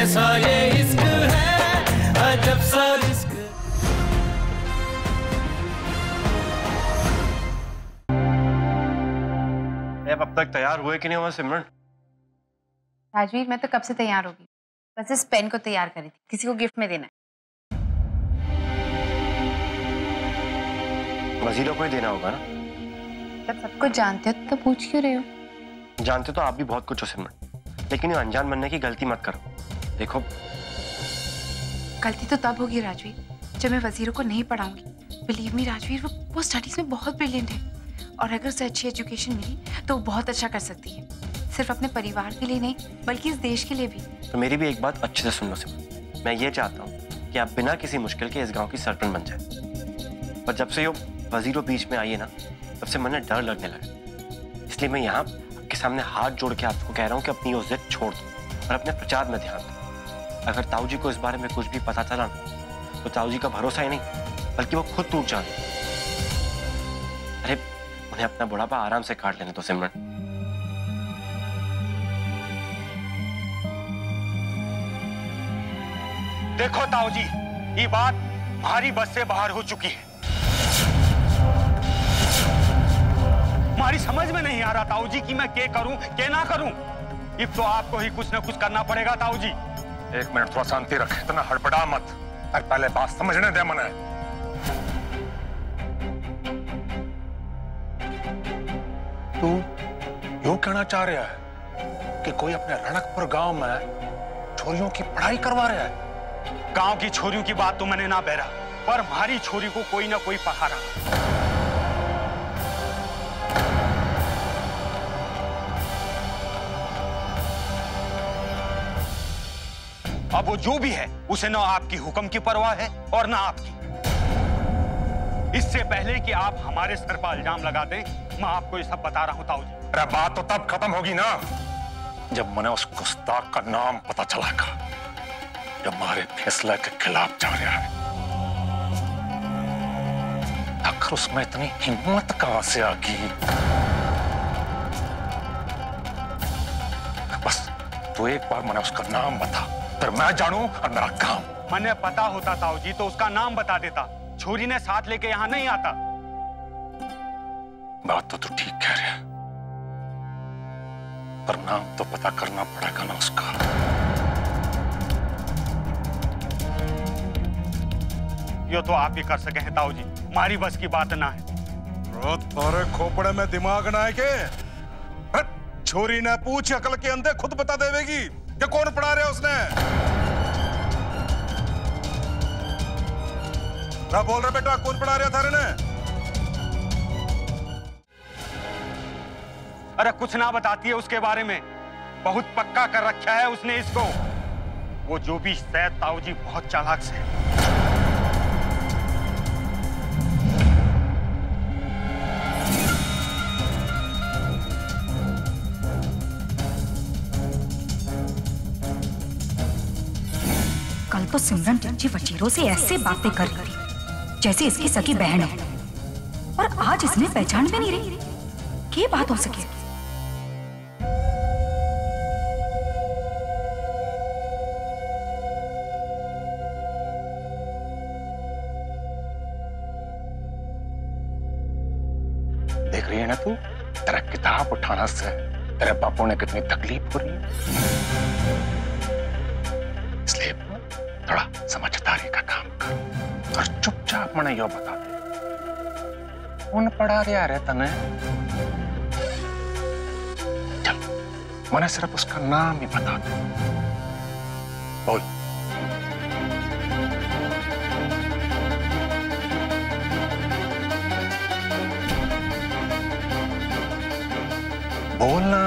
कैसा ये इश्क है, अजब सा रिस्क। अब तक तैयार हुए कि नहीं हुआ सिमरन? राजवीर, मैं तो कब से तैयार होगी, बस इस पेन को तैयार करी थी, किसी को गिफ्ट में देना है। वजीरों को ही देना होगा ना? जब सब कुछ जानते हो तो पूछ क्यों रहे हो? जानते तो आप भी बहुत कुछ हो सिमरन, लेकिन ये अनजान बनने की गलती मत करो। देखो, गलती तो तब होगी राजवीर जब मैं वजीरों को नहीं पढ़ाऊंगी। बिलीव मी राजवीर, वो स्टडीज में बहुत ब्रिलियंट है और अगर उसे अच्छी एजुकेशन मिली तो वो बहुत अच्छा कर सकती है, सिर्फ अपने परिवार के लिए नहीं बल्कि इस देश के लिए भी। तो मेरी भी एक बात अच्छे से सुन लो सिमरन, मैं ये चाहता हूँ कि आप बिना किसी मुश्किल के इस गांव की सरपंच बन जाए। पर जब से ये वजीरों बीच में आई है ना, तब से मन में डर लगने लगा। इसलिए मैं यहाँ आपके सामने हाथ जोड़ के आपको कह रहा हूँ कि अपनी वो जिद छोड़ दो और अपने प्रचार में ध्यान दो। अगर ताऊ जी को इस बारे में कुछ भी पता चला ना, तो ताऊ जी का भरोसा ही नहीं बल्कि वो खुद टूट जाते। अरे उन्हें अपना बुढ़ापा आराम से काट लेने दो सिमरन। देखो ताऊ जी, ये बात हमारी बस से बाहर हो चुकी है। हमारी समझ में नहीं आ रहा ताऊ जी कि मैं क्या करूं क्या ना करूं। अब तो आपको ही कुछ ना कुछ करना पड़ेगा ताऊ जी। एक मिनट थोड़ा शांति रख, इतना हड़बड़ा मत, और पहले बात समझने दे मने। तू यूं कहना चाह रहा है कि कोई अपने रणकपुर गांव में छोरियों की पढ़ाई करवा रहा है? गांव की छोरियों की बात तो मैंने ना बहरा, पर हमारी छोरी को कोई ना कोई पढ़ा रहा। अब वो जो भी है, उसे ना आपकी हुक्म की परवाह है और ना आपकी। इससे पहले कि आप हमारे सर पर इल्जाम लगा दें, मैं आपको ये सब बता रहा हूं ताऊ जी। अरे बात तो तब खत्म होगी ना जब मैंने उस गुस्ताख का नाम पता चलागा जो हमारे फैसले के खिलाफ जा रहा है। आखिर उसमें इतनी हिम्मत कहां से आ गई? बस तू एक बार मैंने उसका नाम बता, फिर मैं जानूं और मेरा काम। मैंने पता होता ताऊ जी तो उसका नाम बता देता, छोरी ने साथ लेके यहां नहीं आता। बात तो तू ठीक कह रहा है, पर नाम तो पता करना पड़ेगा ना उसका। यो तो आप भी कर सके हैं ताऊ जी, हमारी बस की बात ना है। थारे खोपड़े में दिमाग ना है के? छोरी ने पूछ अकल के अंधे खुद बता देवेगी कि कौन पढ़ा रहा उसने। ना बोल रहे बेटा, कौन पढ़ा रहा थारे ने? अरे कुछ ना बताती है उसके बारे में, बहुत पक्का कर रखा है उसने इसको। वो जो भी सैयद ताऊ जी बहुत चालाक से है। कल तो सिमरन चच्ची वचीरों से ऐसे बातें कर रही थी जैसे इसकी सगी बहन है, और आज इसने पहचान भी नहीं रही। क्या बात हो सके? देख रही है ना तू, तेरा किताब उठाना से तेरे बापू ने कितनी तकलीफ हो रही है। इसलिए थोड़ा समझदारी का काम कर और चुपचाप मने यो बता दे कौन पढ़ा रहा है तने। चल मने सिर्फ उसका नाम ही बता दे, बोल। बोलना।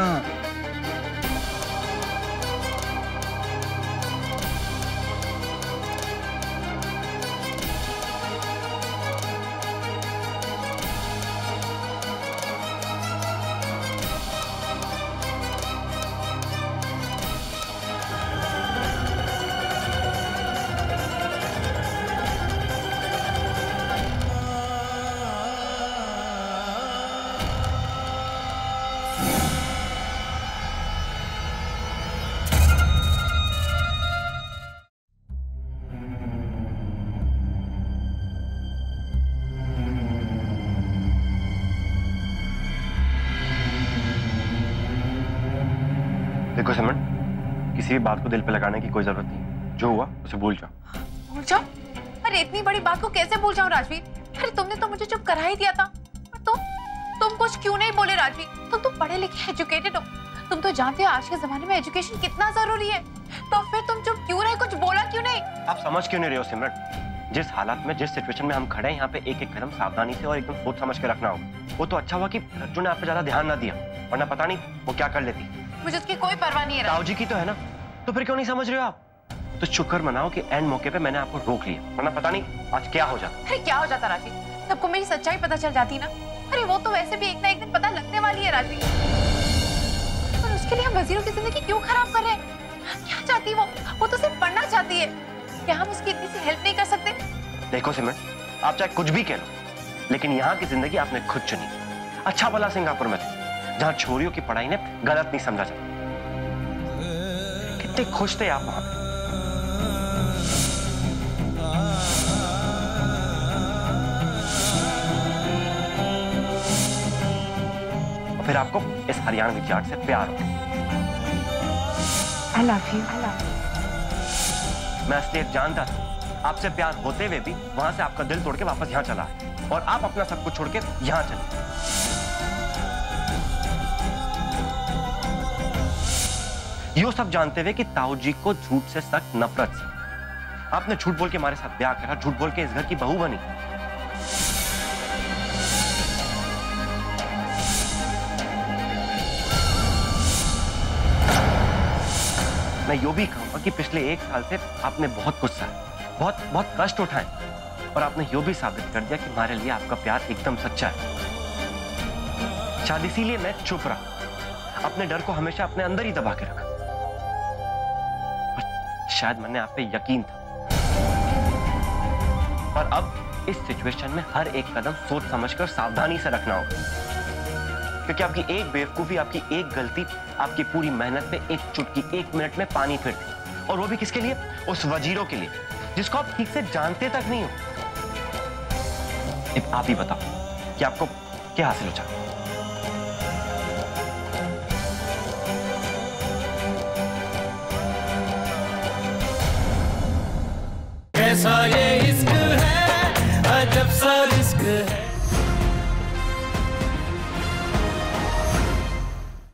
किसी भी बात को दिल पे लगाने की कोई जरूरत नहीं। जो हुआ उसे भूल जाओ। भूल जाओ? अरे इतनी बड़ी बात को कैसे भूल जाऊं राजवीर? अरे तुमने तो मुझे चुप करा ही दिया था। और तुम कुछ क्यों नहीं बोले राजवीर? तुम तो पढ़े लिखे एजुकेटेड हो, तुम तो जानते हो आज के जमाने में एजुकेशन कितना जरूरी है। तो फिर तुम चुप क्यों रहे? कुछ बोला क्यों नहीं? आप समझ क्यों नहीं रहे हो सिमरन? जिस हालात में, जिस सिचुएशन में हम खड़े हैं, यहाँ पे एक एक कदम सावधानी से और एकदम सोच समझ के रखना होगा। वो तो अच्छा हुआ कि रज्जू ने आप पे ज्यादा ध्यान ना दिया, वरना पता नहीं वो क्या कर लेती। मुझे उसकी कोई परवाह नहीं है। ताऊ जी की तो है ना, तो फिर क्यों नहीं समझ रहे हो आप? तो शुक्र मनाओ कि एंड मौके पे मैंने आपको रोक लिया, वरना पता नहीं आज क्या हो जाता। अरे क्या हो जाता राजवीर? सबको मेरी सच्चाई पता चल जाती ना। अरे वो तो वैसे भी एक ना एक दिन पता लगने वाली है राजवीर। पर उसके लिए हम वजीरों की जिंदगी क्यों खराब कर रहे हैं? क्या चाहती है वो तो सिर्फ पढ़ना चाहती है। क्या हम उसकी इतनी सी हेल्प नहीं कर सकते? देखो सिमरन, आप चाहे कुछ भी कह लो, लेकिन यहाँ की जिंदगी आपने खुद चुनी। अच्छा भला सिंगापुर में थे, जहाँ छोरियों की पढ़ाई ने गलत नहीं समझा जाता। कितने खुश थे आप वहां पे। और फिर आपको इस हरियाणवी जाट से प्यार हो। I love you. मैं असलियत जानता था। आपसे प्यार होते हुए भी वहां से आपका दिल तोड़ के वापस यहाँ चला है, और आप अपना सब कुछ छोड़ के यहाँ चले। यो सब जानते हुए कि ताऊ जी को झूठ से सख्त नफरत थी, आपने झूठ बोल के हमारे साथ ब्याह करा, झूठ बोल के इस घर की बहू बनी। मैं यो भी कहूंगा कि पिछले 1 साल से आपने बहुत गुस्सा, बहुत कष्ट उठाए, और आपने यो भी साबित कर दिया कि हमारे लिए आपका प्यार एकदम सच्चा है। शायद इसीलिए मैं चुप रहा, अपने डर को हमेशा अपने अंदर ही दबा के रखा। शायद मैंने आप पे यकीन था, पर अब इस सिचुएशन में हर एक कदम सोच समझकर सावधानी से रखना होगा, क्योंकि आपकी एक बेवकूफी, आपकी एक गलती आपकी पूरी मेहनत पे एक चुटकी, 1 मिनट में पानी फिर दी। और वो भी किसके लिए? उस वजीरों के लिए, जिसको आप ठीक से जानते तक नहीं हो। अब आप ही बताओ कि आपको क्या हासिल हो जाए। कैसा ये